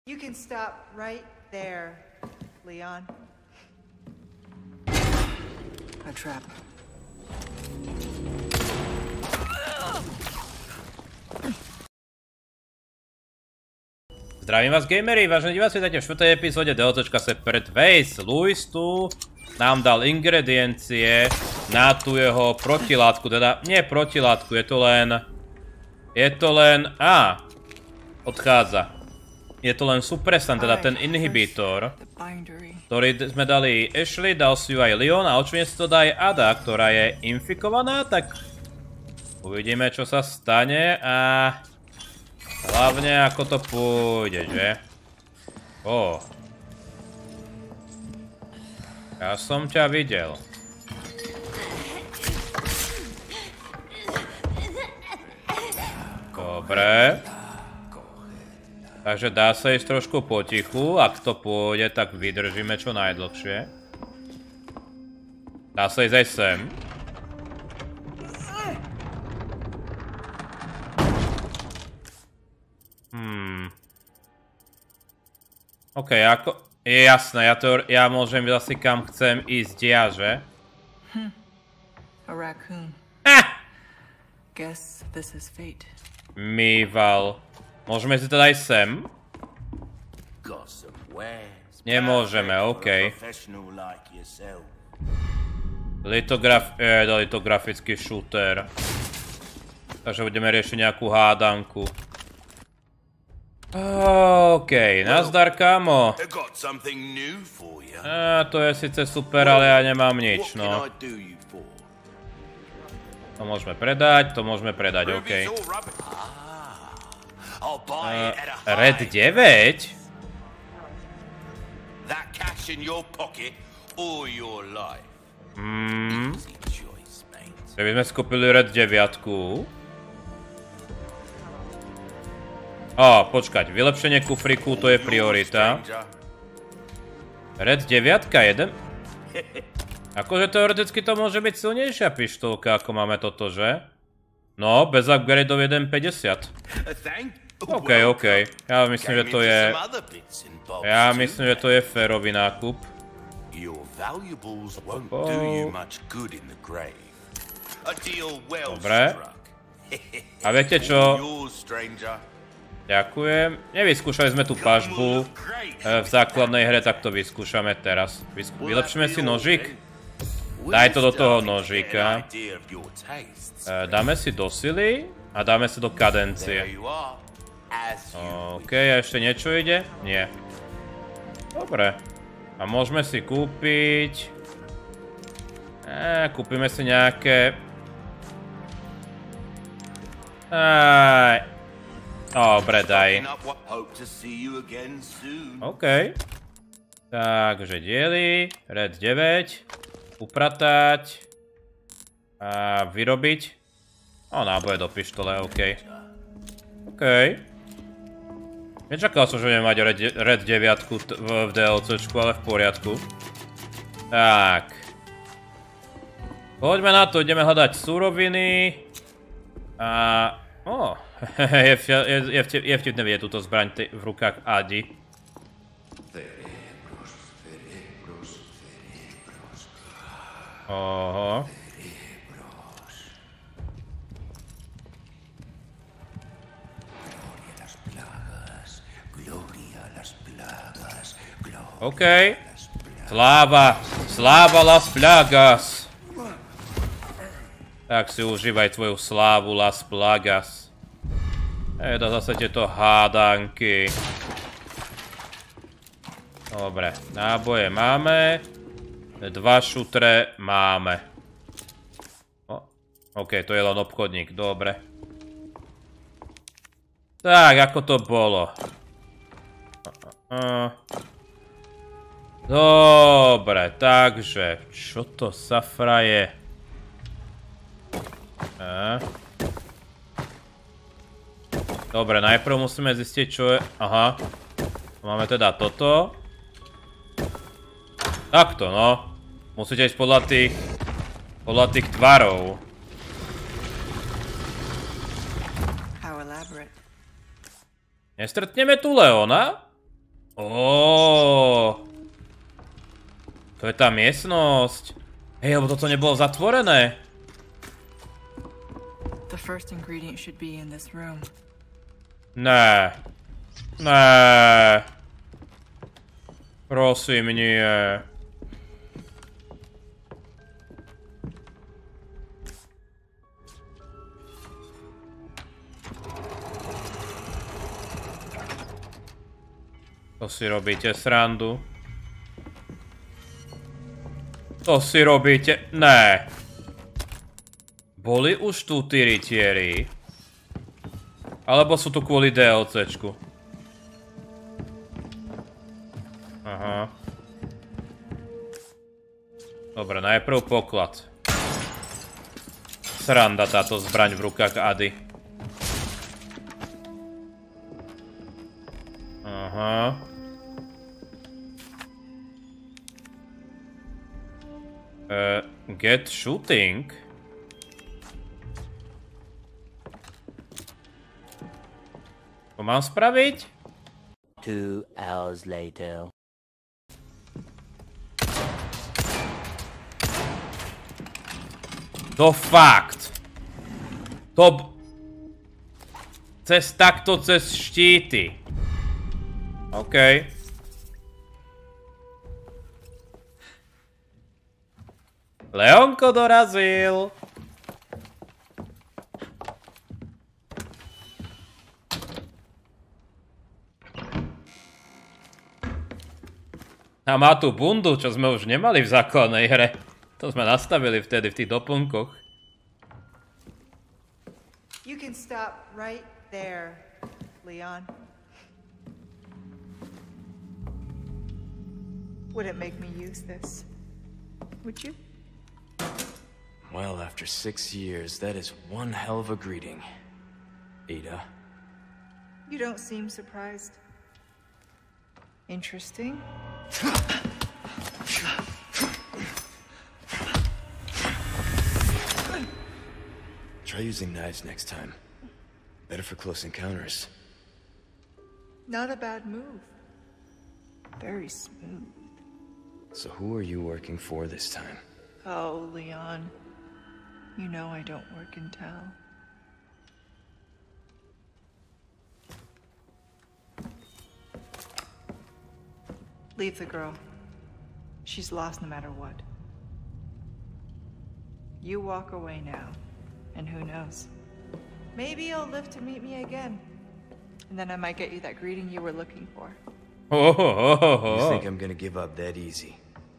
You can stop right there, Leon. A trap. Zdravím vás gamery, vážení diváci, vítajte v 4. epizóde DLCčka Separate Ways. Luis tu nám dal ingrediencie na tú jeho protilátku, teda nie protilátku, je to len, odchádza. Je to len supresant, teda ten inhibitor, ktorý sme dali Ashley, dal si ju aj Leon a očne si to dá aj Ada, ktorá je infikovaná, tak uvidíme, čo sa stane a hlavne ako to pôjde, že? Ja som ťa videl. Dobre. Takže dá sa ísť trošku potichu, ak to pôjde, tak vydržíme čo najdlhšie. Dá sa ísť aj sem. OK, ako... Je jasné, ja môžem asi kam chcem ísť ja, že? A raccoon. Guess this is fate. Mýval. Môžeme si teda aj sem? Nemôžeme, OK. Litografický shooter. Takže budeme riešiť nejakú hádanku. OK, nazdar, kámo. To je síce super, ale ja nemám nič, no. To môžeme predať, OK. Red 9? Že by sme skúpili Red 9. Počkať, vylepšenie kufriku, to je priorita. Red 9, jeden? Akože teoreticky to môže byť silnejšia pištolka, ako máme toto, že? No, bez upgradeov 1.50. OK. Ja myslím, že to je férový nákup. Dobre. A viete čo? Ďakujem. Nevyskúšali sme tú pažbu v základnej hre, tak to vyskúšame teraz. Vylepšíme si nožík? Daj to do toho nožíka. Dáme si do sily a dáme si do kadencie. OK, a ešte niečo ide? Nie. Dobre. A môžeme si kúpiť... Kúpime si nejaké... Dobre, daj. OK. Takže diely, Red 9, upratať a vyrobiť. Náboje do pištole, OK. Nečakal som, že budeme mať Red 9 v DLCčku, ale v poriadku. Tak. Poďme na to, ideme hľadať suroviny. Je vtipné vidieť túto zbraň v rukách Adi. Oho. OK. Sláva Las Plagas. Tak si užívaj tvoju slávu Las Plagas. To zase tieto hádanky. Dobre, náboje máme. 2 šutre máme. OK, to je len obchodník, dobre. Tak, ako to bolo? Dobre, takže, čo to safra je? Dobre, najprv musíme zistiť, čo je... Aha. Máme teda toto. Takto, no. Musíte ísť podľa tých tvarov. Nestretneme tu Leona? To je tá miestnosť. Hej, lebo toto nebolo zatvorené. The first ingredient should be in this room. Né. Né. Prosím, nie. To si robíte srandu. To si robíte... Né. Boli už tu tí rytieri? Alebo sú tu kvôli DLCčku? Aha. Dobre, najprv poklad. Sranda táto zbraň v rukách Ady. Aha. Get shooting? To mám spraviť? 2 hours later. To fakt. To... takto cez štíty. OK. Leonko dorazil. A má tu bundu, čo sme už nemali v základnej hre. To sme nastavili vtedy v tých doplnkoch. You can stop right there, Leon. Wouldn't make me use this, would you? Well, after 6 years, that is one hell of a greeting, Ada. You don't seem surprised. Interesting. Try using knives next time. Better for close encounters. Not a bad move. Very smooth. So who are you working for this time? Oh, Leon. You know I don't work in town. Leave the girl. She's lost no matter what. You walk away now, and who knows? Maybe you'll live to meet me again. And then I might get you that greeting you were looking for. You think I'm gonna give up that easy?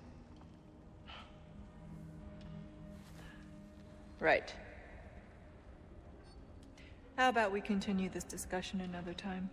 Right. How about we continue this discussion another time?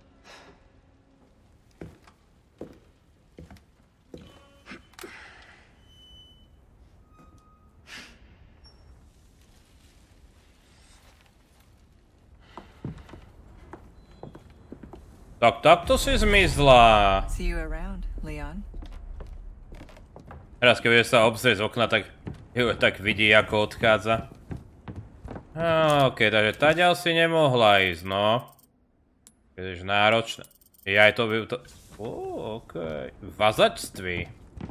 Tak takto si zmizla. See you around, Leon. Teraz keď bude sa obzrieť z okna, tak ju tak vidí, ako odchádza. OK, takže taďal si nemohla ísť, no. Je náročné. Aj to by to... OK. Vazačství.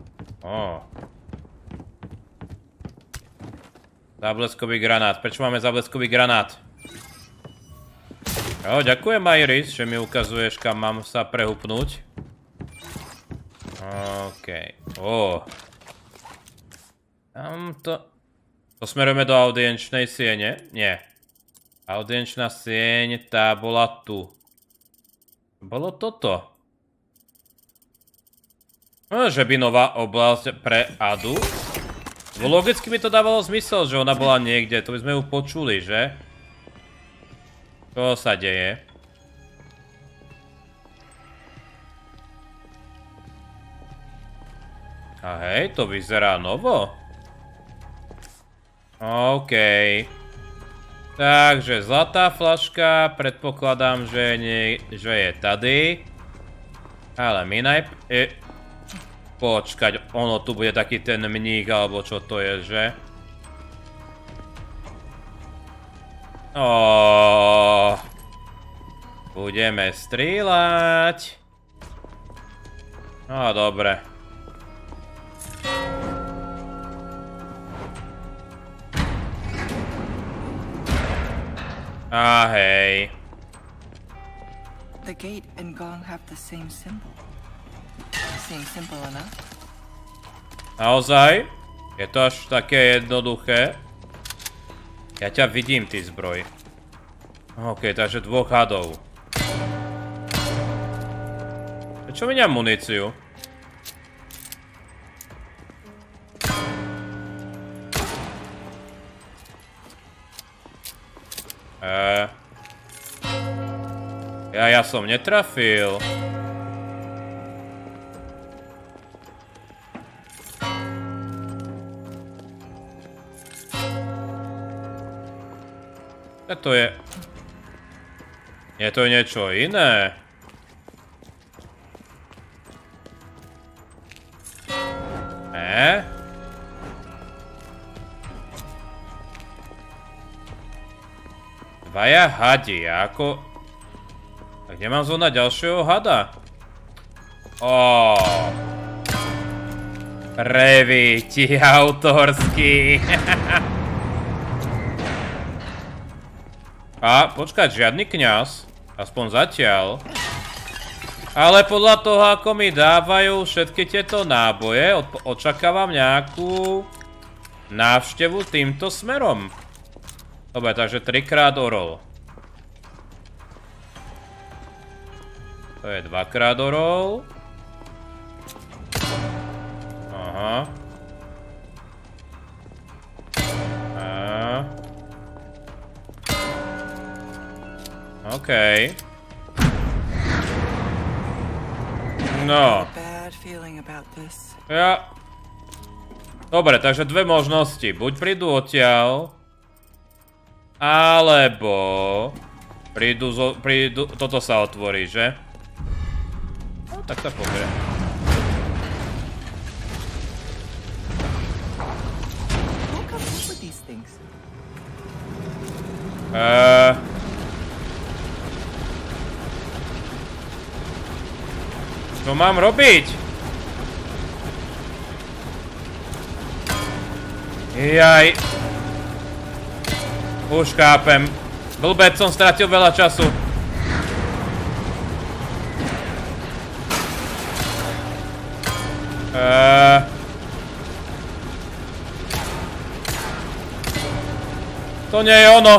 Zábleskový granát. Prečo máme zábleskový granát? Ďakujem, Iris, že mi ukazuješ, kam mám sa prehupnúť. OK. Tamto... To smerujeme do audienčnej siene? Nie. Audienčná sieň, tá bola tu. Bolo toto. Že by nová oblasť pre Adu? Logicky by to dávalo zmysel, že ona bola niekde. To by sme ju počuli, že? Čo sa deje? A hej, to vyzerá novo. OK. Takže zlatá flaška, predpokladám, že je tady. Ale my počkať, ono tu bude taký ten mník, alebo čo to je, že? Budeme strieľať. No dobre. A hej. The gate and gong have the same symbol. Seems simple enough. Naozaj? Je to až také jednoduché? Ja ťa vidím, ty zbroj. OK, takže 2 hadov. Prečo miniam muníciu? Ja som netrafil. To je... Je to niečo iné. Dvaja hadi, ako... Tak kde mám zohnať ďalšieho hada? Revíti autorský. A počkať, žiadny kňaz. Aspoň zatiaľ. Ale podľa toho, ako mi dávajú všetky tieto náboje, očakávam nejakú návštevu týmto smerom. Dobre, takže 3-krát orol. To je 2-krát orol. Aha. Okej. No. Ja... Dobre, takže 2 možnosti. Buď prídu odtiaľ, alebo... Prídu... Toto sa otvorí, že? No, tak sa pozrie. Čo mám robiť? Jaj. Už chápem. Blbec, som stratil veľa času. To nie je ono.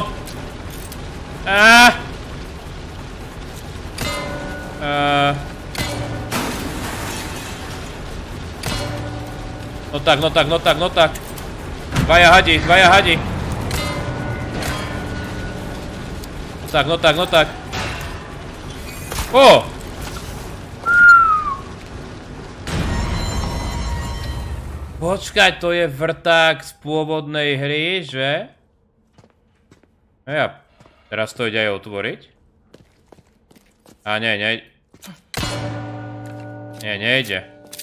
No tak. Dvaja hadi. No tak. O! Počkaj, to je vrták z pôvodnej hry, že? Ja, teraz to ide aj otvoriť. A nie. Nie, nejde.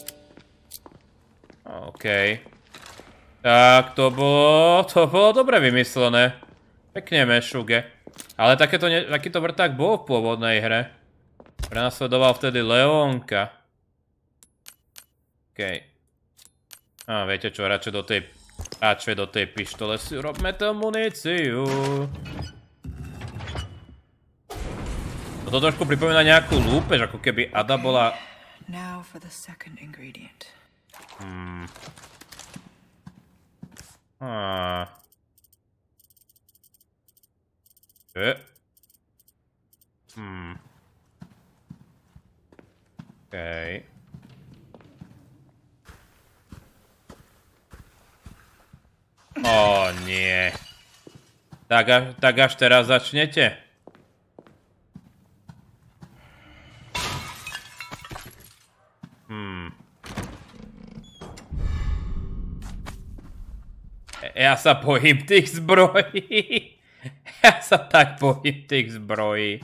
OK. Tak, to bolo dobre vymyslené. Pekne mešuge. Ale takýto vrták bol v pôvodnej hre. Prenasledoval vtedy Leónka. OK. A viete čo, radšej do tej pištole si urobme tú muníciu. Toto trošku pripomína nejakú lúpež, ako keby Ada bola... Now for the second ingredient. Okej. O nie. Tak až teraz začnete. Ja sa bojím tých zbrojí. Ja sa tak bojím tých zbrojí.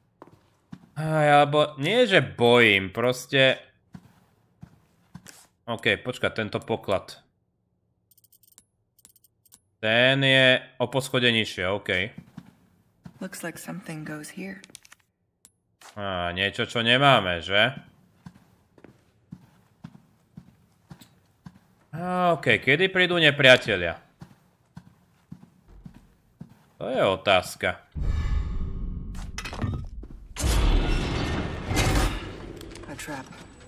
Alebo nie, že bojím, proste... OK, počkaj, tento poklad. Ten je o poschode nižšie, OK. Looks like something goes here. Niečo, čo nemáme, že? OK, kedy prídu nepriatelia? To je otázka. A trap.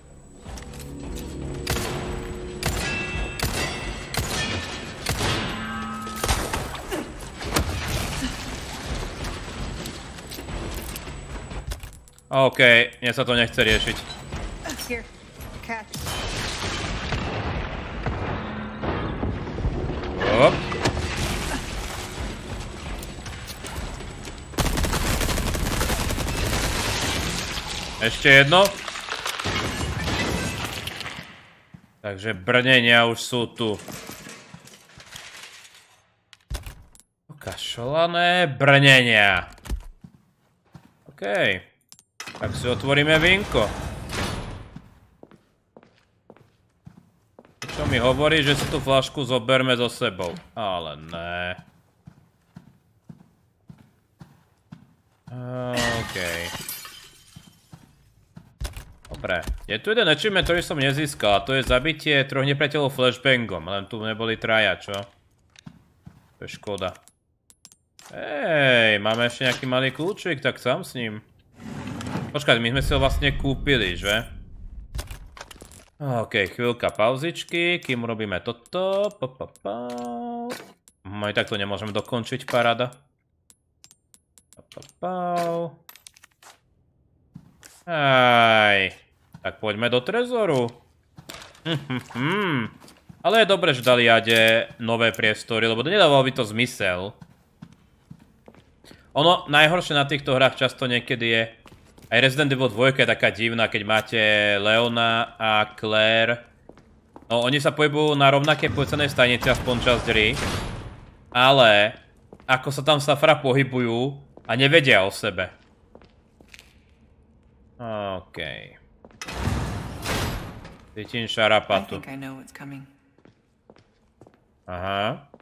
OK, mne sa to nechce riešiť. Here, catch. Hop. Ešte jedno. Takže brnenia už sú tu. Kašolané brnenia. OK. Tak si otvoríme vínko. Čo mi hovorí, že si tú fľašku zoberme so sebou. Ale ne. OK. Dobre. Je tu jeden achievement, ktorý som nezískal. A to je zabitie 3 nepriateľov flashbangom. Len tu neboli traja, čo? To je škoda. Hej, máme ešte nejaký malý kľúčik, tak sám s ním. Počkaj, my sme si ho vlastne kúpili, že? OK, chvíľka pauzičky, kým robíme toto. Aj tak to nemôžeme dokončiť, paráda. Aj. Tak poďme do trezoru. Ale je dobre, že dali Ade nové priestory, lebo nedávalo by to zmysel. Ono, najhoršie na týchto hrách často niekedy je, aj Resident Evil 2 je taká divná, keď máte Leona a Claire. No, oni sa pohybujú na rovnaké policajnej stanici aspoň časť hry. Ale, ako sa tam safra pohybujú a nevedia o sebe. OK. Cítim šarapatu. Aha.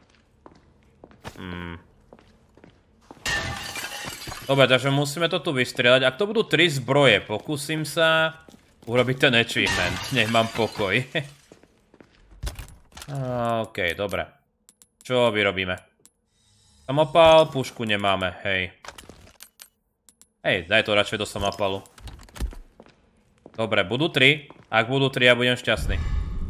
Dobre, takže musíme to tu vystrieľať. Ak to budú 3 zbroje, pokúsim sa urobiť ten achievement. Nech mám pokoj. OK, dobre. Čo vyrobíme? Samopal, pušku nemáme, hej. Hej, daj to radšej do samopalu. Dobre, budú 3. Ak budú 3, ja budem šťastný.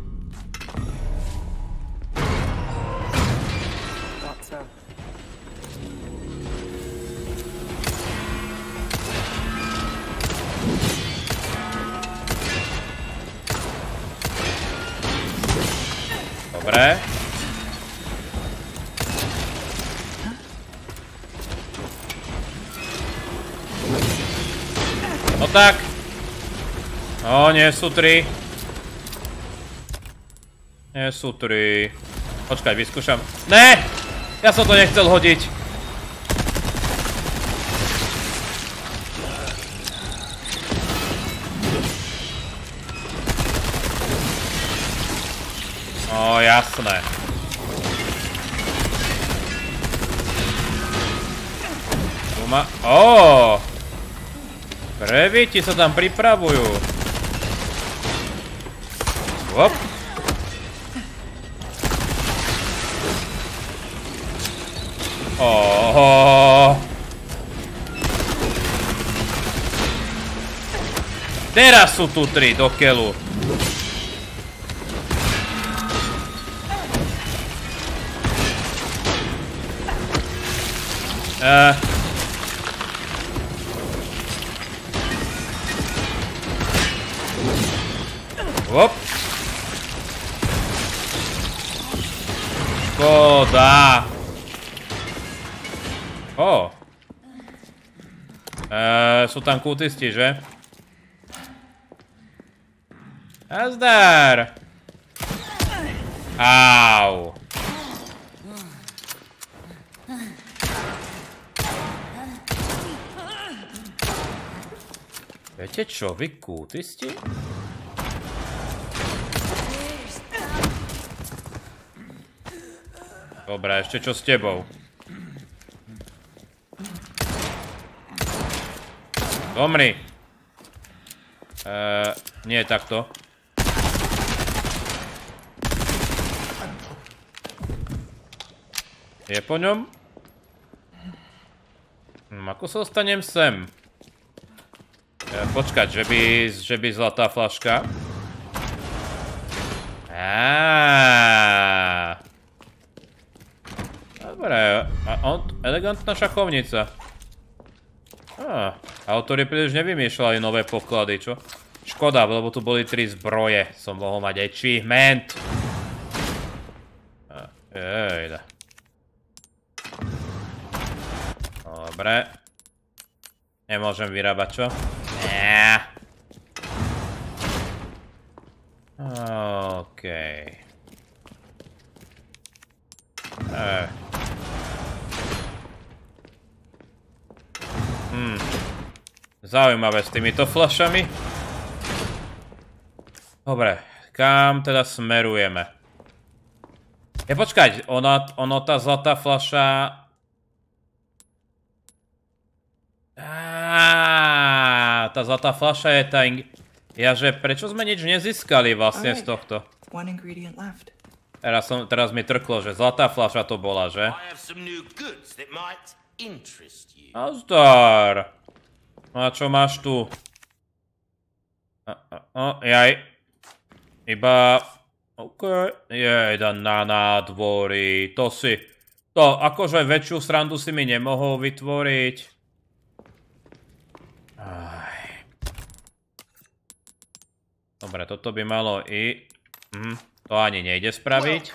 Dobre. No tak. No, nie sú 3. Nie sú 3. Počkaj, vyskúšam. Ne! Ja som to nechcel hodiť. No, jasné. Tu ma... Ó! Prevíti sa tam pripravujú. Hop. Óóóó. Teraz sú tu 3 do keľu. Hop. Škoda. Ó. Sú tam kultisti, že? Nazdar. Au. Viete čo, vy kultisti? Dobre, ešte čo s tebou? Zomri. Nie takto. Je po ňom? Ako sa dostanem sem? Počkať, že by zlatá flaška. Dobre, elegantná šachovnica. Autori príliš nevymýšľali nové poklady, čo? Škoda, lebo tu boli 3 zbroje. Som mohol mať achievement. Jejda. Dobre. Nemôžem vyrábať, čo? Okej. Zaujímavé s týmito fľašami. Dobre, kam teda smerujeme? Počkať, ono tá zlatá fľaša... Tá zlatá fľaša je tá... Jaže, prečo sme nič nezískali vlastne z tohto? Teraz mi trklo, že zlatá fľaša to bola, že? Nazdar. No a čo máš tu? Jaj. Iba... OK. Jejda na nádvorí. To si... To, akože väčšiu srandu si mi nemohol vytvoriť. Dobre, toto by malo i... To ani nejde spraviť.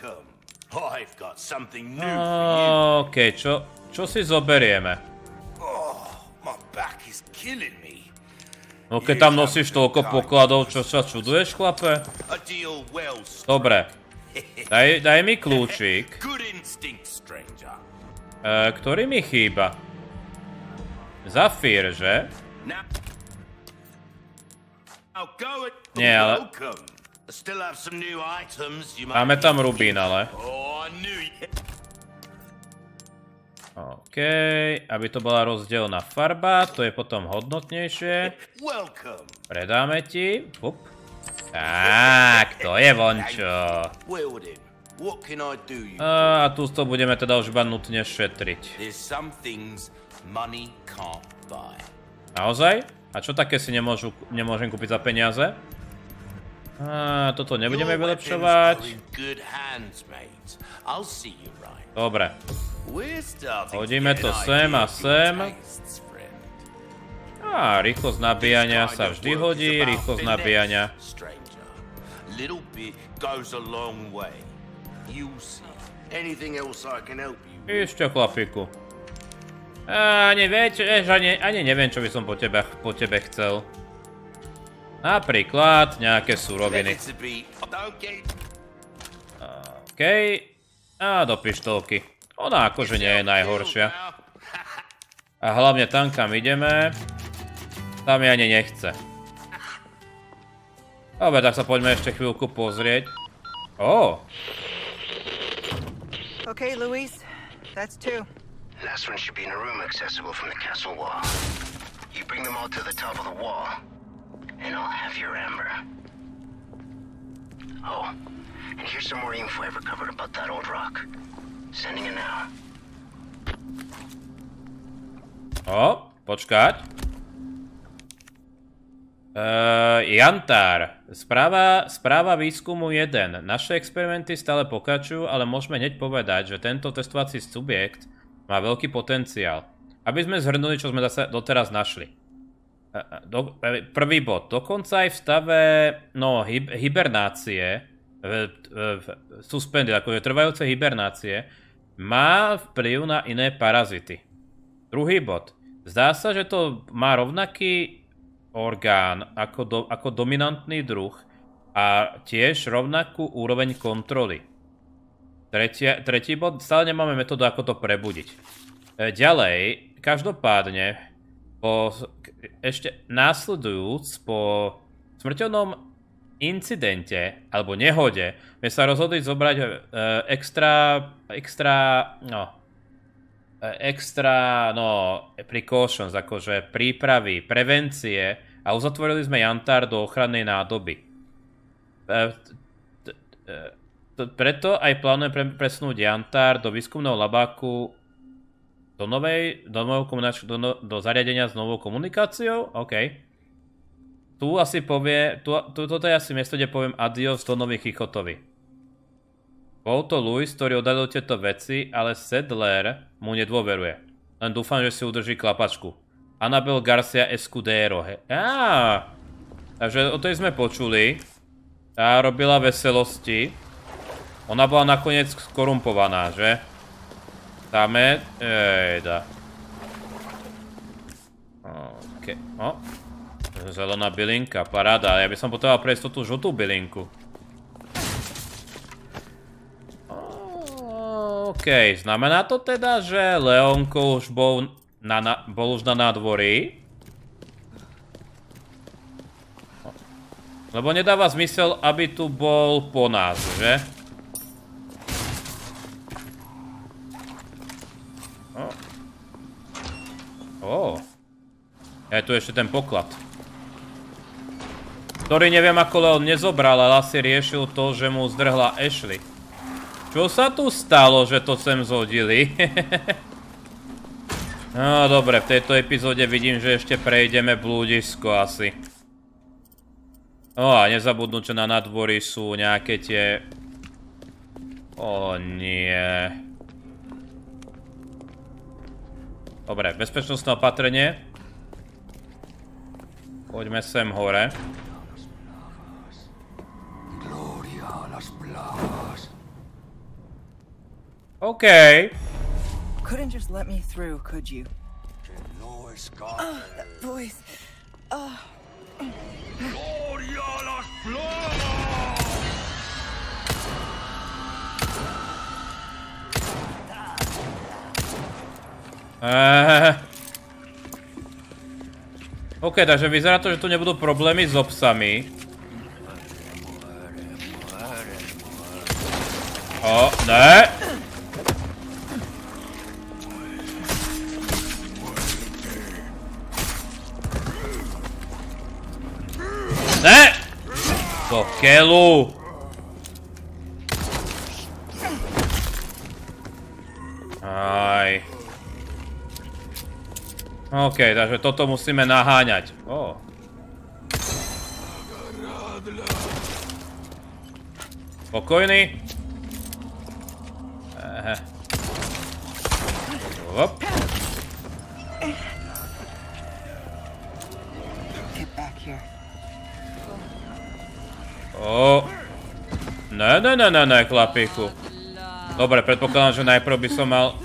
OK, čo si zoberieme? No keď tam nosíš toľko pokladov, čo sa čuduješ, chlape? Dobre. Daj mi kľúčik. Ktorý mi chýba? Zafír, že? Nie, ale... Máme tam rubín, ale... OK, aby to bola rozdielna farba, to je potom hodnotnejšie. Predáme ti. Tak, to je vončo. A tu to budeme teda už iba nutne šetriť. Naozaj? A čo také si nemôžem kúpiť za peniaze? Toto nebudeme vylepšovať. Dobre. Hodíme to sem a sem. Rýchlosť nabíjania sa vždy hodí, rýchlosť nabíjania. Ešte, chlapíku. Ani neviem, čo by som po tebe chcel. Napríklad nejaké suroviny. OK. A do pištolky. Ona akože nie je najhoršia. A hlavne tam, kam ideme, tam mi ani nechce. Dobre, tak sa poďme ešte chvíľku pozrieť. Okay, Luis. That's 2. Last one should be in a room accessible from the castle wall. You bring them all to the top of the wall, and I'll have your amber. Oh, and here's some more info I've recovered about that old rock. Sending it now. Počkať. Jantár. Správa výskumu 1. Naše experimenty stále pokračujú, ale môžeme hneď povedať, že tento testovací subjekt má veľký potenciál. Aby sme zhrnuli, čo sme doteraz našli. Prvý bod. Dokonca aj v stave hibernácie, suspended, akože trvajúce hibernácie, má vplyv na iné parazity. Druhý bod. Zdá sa, že to má rovnaký orgán ako dominantný druh a tiež rovnakú úroveň kontroly. Tretí bod. Stále nemáme metódu, ako to prebudiť. Ďalej, každopádne, ešte následujúc po smrteľnom incidente alebo nehode sme sa rozhodli zobrať extra precautions, akože prípravy, prevencie a uzatvorili sme jantár do ochrannej nádoby. Preto aj plánujem presunúť Jantár do výskumného labáku do zariadenia s novou komunikáciou? OK. Tu asi povie, toto je asi miesto, kde poviem adios Donovi Chichotovi. Bol to Louis, ktorý odhalil tieto veci, ale Sadler mu nedôveruje. Len dúfam, že si udrží klapačku. Annabel Garcia Escudero. Takže o tej sme počuli. Tá robila veselosti. Ona bola nakoniec skorumpovaná, že? Dáme... Ejda. OK. O. Zelená bylinka, paráda. Ja by som potreboval prejsť tú žltú bylinku. OK, znamená to teda, že Leonko už bol už na nádvorí? Lebo nedáva zmysel, aby tu bol po nás, že? Je tu ešte ten poklad. Ktorý neviem ako Leon nezobral, ale asi riešil to, že mu zdrhla Ashley. Čo sa tu stalo, že to sem zhodili? No dobre, v tejto epizóde vidím, že ešte prejdeme blúdisko asi. A nezabudnúť, že na nádvorí sú nejaké tie... nie. Dobre, bezpečnostné opatrenie. Poďme sem hore. OK. Couldn't just let me through, could you? That voice. OK, takže vyzerá to, že tu nebudú problémy s obsami. Ne! Ne! Do keľu! Aj. OK, takže toto musíme naháňať. Spokojný. Hop. Ne, chlapíku. Dobre, predpokladám, že najprv by som mal...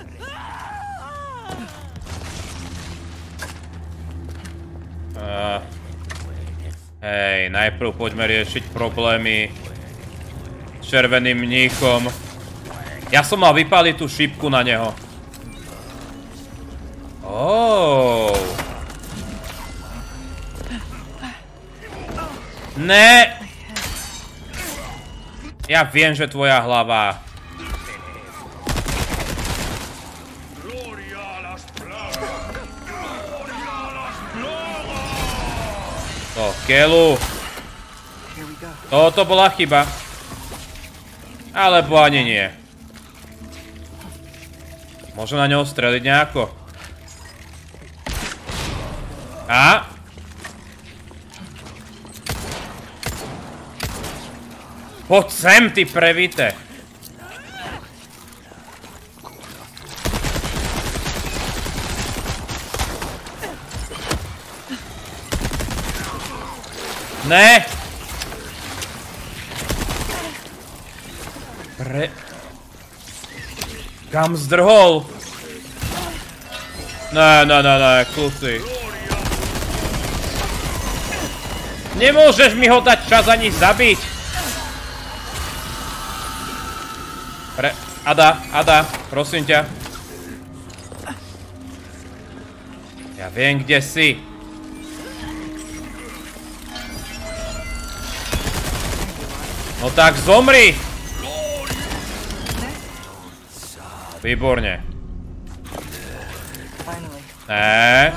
Hej, najprv poďme riešiť problémy s červeným mníchom. Ja som mal vypáliť tú šípku na neho. Ne! Ja viem, že tvoja hlava. Do keľu. Toto bola chyba. Alebo ani nie. Môžem na ňo streliť nejako. Poď sem, ty previte. Ne! Kam zdrhol? Ne, kluci. Nemôžeš mi ho dať čas ani zabiť. Ada, prosím ťa. Ja viem, kde si. No tak zomri! Výborne. Ne.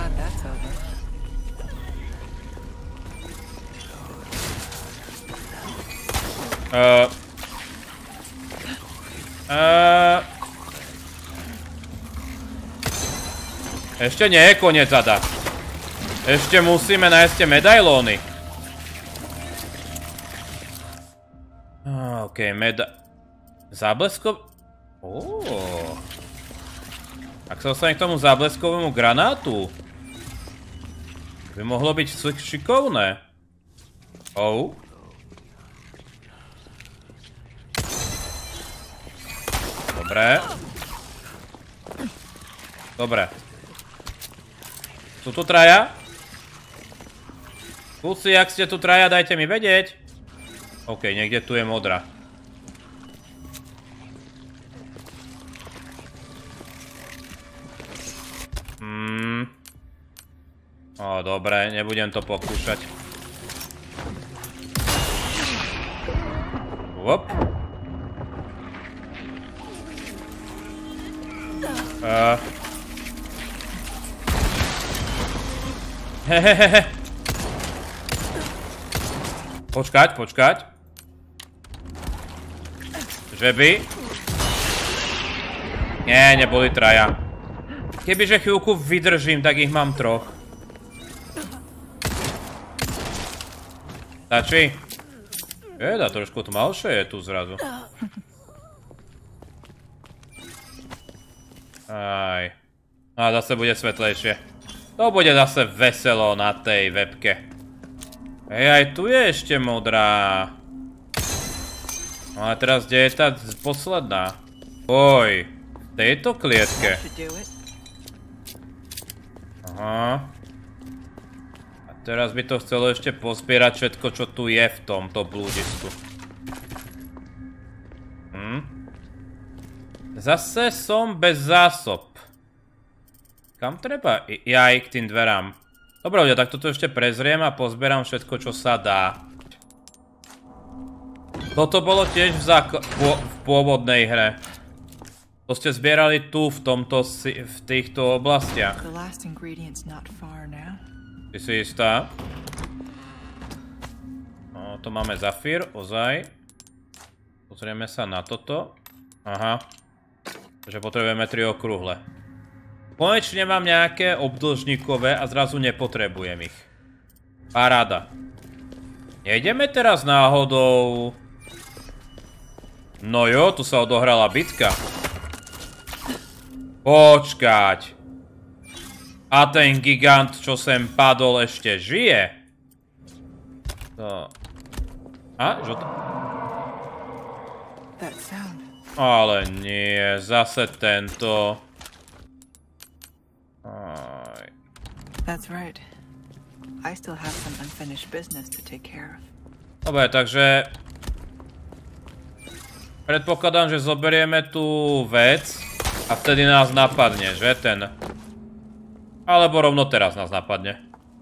Ešte nie je koniec, Ada. Ešte musíme nájsť tie medailóny. OK, zábleskov... Ak sa dostane k tomu zábleskovému granátu, by mohlo byť šikovné. Dobre. Sú tu traja? Kúci, ak ste tu traja, dajte mi vedieť. OK, niekde tu je modrá. Dobre, nebudem to pokúšať. Hop. Hehehehe. Počkať. Že by? Nie, neboli traja. Kebyže chvíľku vydržím, tak ich mám troch. Stačí? Jeda, trošku tmavšie je tu zrazu. Aj. A zase bude svetlejšie. To bude zase veselo na tej webke. Aj tu je ešte modrá. No a teraz kde je tá posledná? Oj, v tejto klietke. Aha. A teraz by to chcelo ešte pozbierať všetko, čo tu je v tomto blúdisku. Zase som bez zásob. Kam treba? Jaj, k tým dverám. Dobre, ľudia, tak toto ešte prezriem a pozberám všetko, čo sa dá. Toto bolo tiež v pôvodnej hre. To ste zbierali tu, v týchto oblastiach. Ty si istá? No, to máme zafír, ozaj. Pozrieme sa na toto. Aha. Takže potrebujeme 3 okrúhle. Konečne mám nejaké obdĺžnikové a zrazu nepotrebujem ich. Paráda. Nejdeme teraz náhodou... No jo, tu sa odohrala bitka. Počkať. A ten gigant, čo sem padol, ešte žije? To... Žltá. Ale nie, zase tento... That's right. I still have some unfinished business to take care of. Dobre, takže... Predpokladám, že zoberieme tú vec a vtedy nás napadne, že ten... Alebo rovno teraz nás napadne.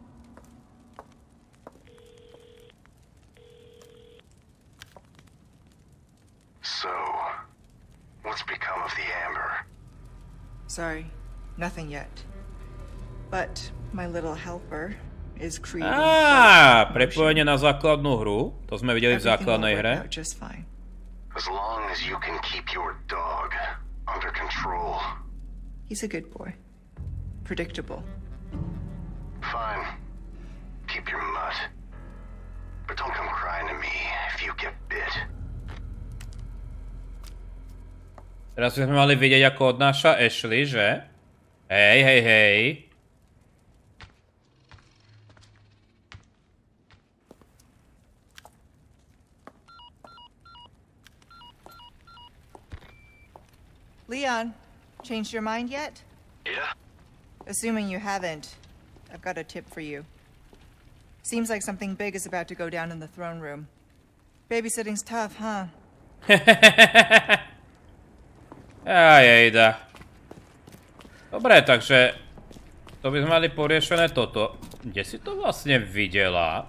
So, what's become of the amber? Sorry, nothing yet. But my little helper is creating... Prepojenie na základnú hru. To sme videli v základnej hre. As long as you can keep your dog under control. He's a good boy. Predictable. Fine. Keep your mutt. But don't come crying to me if you get bit. Teraz by sme mali vidieť, ako odnáša Ashley, že? Hej. Leon, changed your mind yet? Yeah? Assuming you haven't, I've got a tip for you. Seems like something big is about to go down in the throne room. Babysitting's tough, huh? Jejda. Dobre, takže... To by sme mali poriešené toto. Kde si to vlastne videla?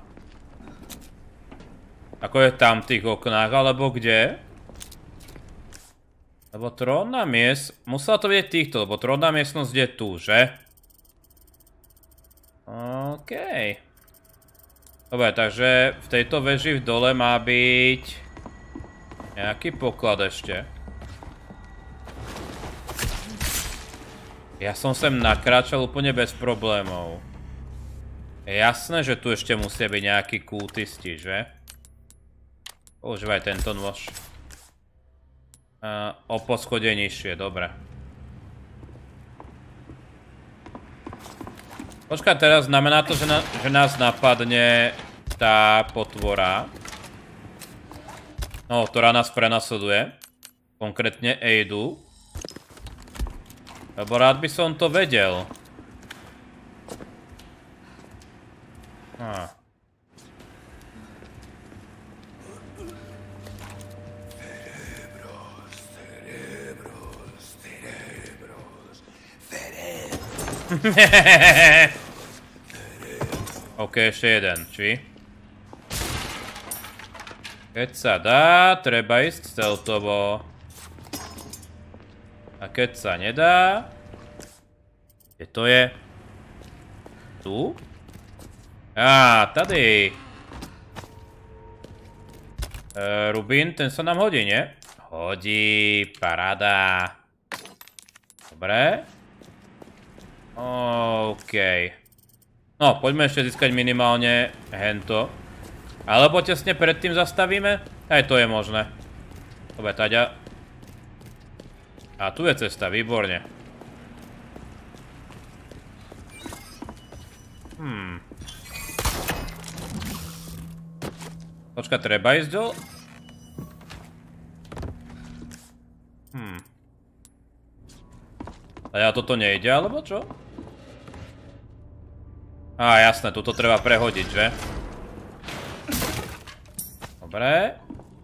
Ako je tam v tých oknách, alebo kde? Lebo trónna miestnosť... Musela to vidieť týchto, lebo trónna miestnosť je tu, že? OK. Dobre, takže v tejto veži v dole má byť... nejaký poklad ešte. Ja som sem nakráčal úplne bez problémov. Je jasné, že tu ešte musia byť nejakí kultisti, že? Používaj tento nôž. O poschodie nižšie, dobre. Počkaj, teraz znamená to, že nás napadne tá potvora. No, ktorá nás prenasleduje. Konkrétne Eidu. Lebo rád by som to vedel. OK, ešte jeden, či? Keď sa dá, treba ísť stealthovo. A keď sa nedá... Kde to je? Tu? Á, tady. Rubín, ten sa nám hodí, nie? Hodí, paráda. Dobre. OK. No, poďme ešte získať minimálne hento. Alebo tesne predtým zastavíme? Aj to je možné. Dobre, taďa. A tu je cesta, výborne. Počka, treba ísť dole? A toto nejde, alebo čo? Á, jasné, tuto treba prehodiť, že? Dobre.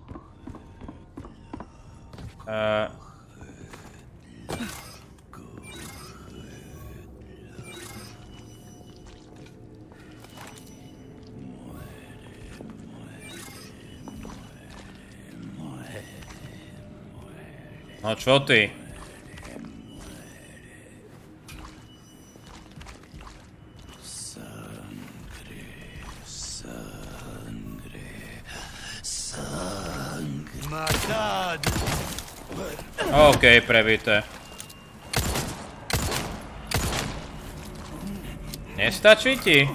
No čo ty? OK, prebité. Nestačí ti?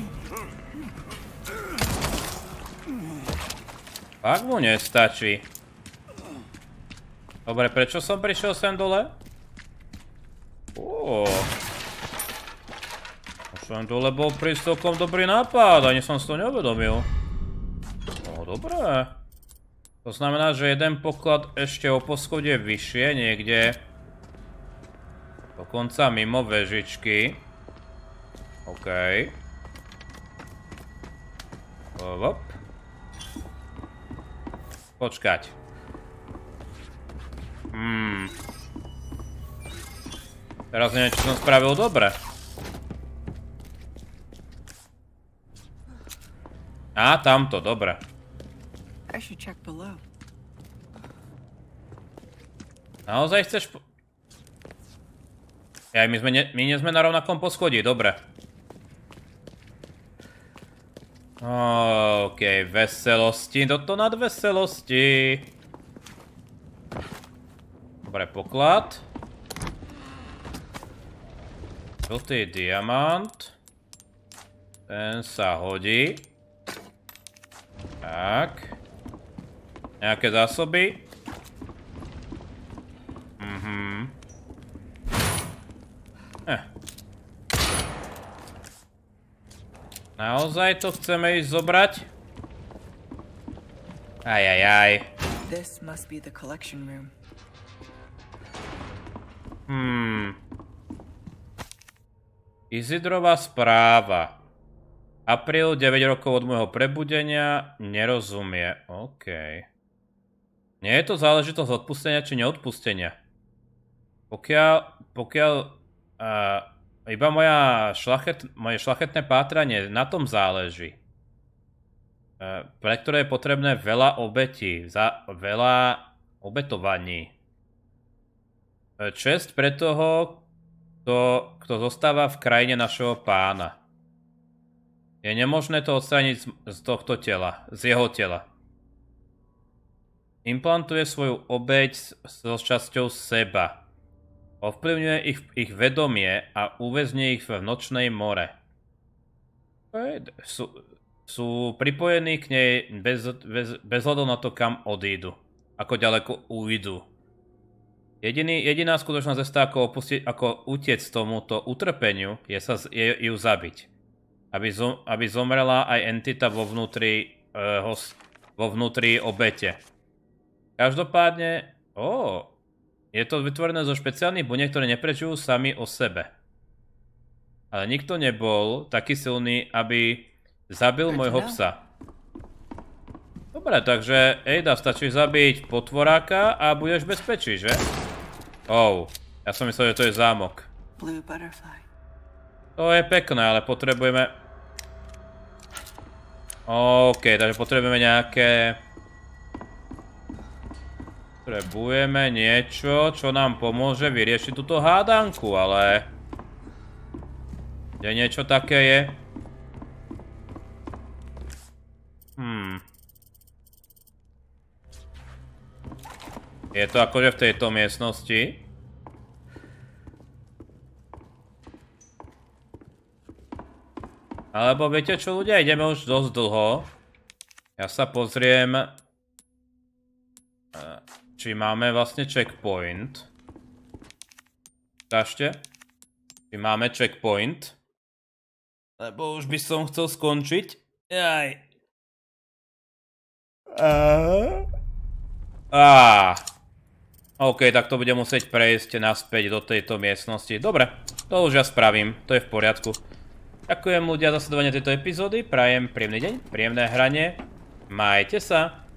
Fakt mu nestačí. Dobre, prečo som prišiel sem dole? Sem dole bol prísť celkom dobrý nápad, ani som si to neuvedomil. No, dobré. To znamená, že jeden poklad ešte o poschodie vyššie, niekde dokonca mimo vežičky. OK. Hop. Počkať. Teraz neviem, či som spravil dobre. Á, tamto, dobre. I should check below. Naozaj chceš... My nie sme na rovnakom poschodí, dobre. OK, veselosti, toto nad veselosti. Dobre, poklad. Žltý diamant. Ten sa hodí. Tak. Nejaké zásoby. Naozaj to chceme ísť zobrať? Ajajaj. This must be the collection room. Izidrova správa. Apríl, 9 rokov od môjho prebudenia, nerozumie. OK. Nie je to záležitosť odpustenia či neodpustenia. Pokiaľ iba moje šľachetné pátranie, na tom záleží. Pre ktoré je potrebné veľa obetí, veľa obetovaní. Česť pre toho, kto zostáva v krajine našeho pána. Je nemožné to odstrániť z tohto tela, z jeho tela. Implantuje svoju obeť so časťou seba. Ovplyvňuje ich vedomie a uväzňuje ich v nočnej more. Sú pripojení k nej bez hľadu na to, kam odídu. Ako ďaleko ujdú. Jediná skutočná cesta, ako utiec tomuto utrpeniu, je ju zabiť. Aby zomrela aj entita vo vnútri obete. Každopádne... je to vytvorené zo špeciálnych buniek, ktoré neprežujú sami o sebe. Ale nikto nebol taký silný, aby zabil môjho psa. Dobre, takže Ada, stačí zabiť potvoráka a budeš v bezpečí, že? Ja som myslel, že to je zámok. To je pekné, ale potrebujeme... takže potrebujeme nejaké... Potrebujeme niečo, čo nám pomôže vyriešiť túto hádanku, ale... Kde niečo také je? Je to akože v tejto miestnosti? Alebo viete čo, ľudia, ideme už dosť dlho. Ja sa pozriem... či máme vlastne checkpoint. Ukážte. Či máme checkpoint. Lebo už by som chcel skončiť. OK, tak to budem musieť prejsť naspäť do tejto miestnosti. Dobre, to už ja spravím. To je v poriadku. Ďakujem ľudia za sledovanie tejto epizódy. Prajem príjemný deň, príjemné hranie. Majte sa.